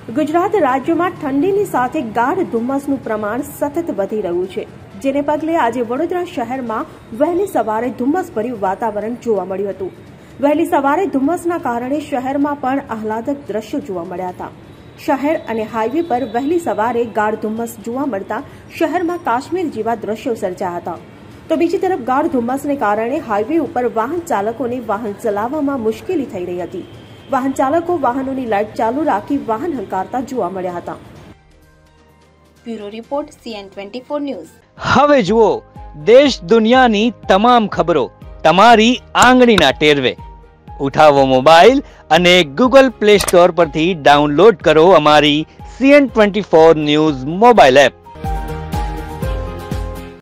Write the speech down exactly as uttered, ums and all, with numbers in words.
ગુજરાત રાજ્યમાં ઠંડીની સાથે ગાઢ ધુમ્મસનું પ્રમાણ સતત વધી રહ્યું છે, જેને પગલે આજે વડોદરા શહેરમાં વહેલી સવારે ધુમ્મસભર્યું વાતાવરણ જોવા મળ્યું હતું। વહેલી સવારે ધુમ્મસના કારણે શહેરમાં પણ આહલાદક દ્રશ્યો જોવા મળ્યા હતા। શહેર અને હાઈવે પર વહેલી સવારે ગાઢ ધુમ્મસ જોવા મળતા શહેરમાં કાશ્મીર જેવા દ્રશ્યો સર્જાયા હતા। તો બીજી તરફ ગાઢ ધુમ્મસને કારણે હાઈવે ઉપર વાહન ચાલકોને વાહન ચલાવવામાં મુશ્કેલી થઈ રહી હતી। વાહન ચાલકો વાહનોની લાઇટ ચાલુ રાખી વાહન હંકારતા જોવા મળ્યા હતા। Bureau report CN twenty four news. હવે જુઓ દેશ દુનિયાની તમામ ખબરો તમારી આંગળીના ટેરવે। ઉઠાવો મોબાઈલ અને ગૂગલ પ્લે સ્ટોર પરથી ડાઉનલોડ કરો અમારી CN twenty four news mobile app.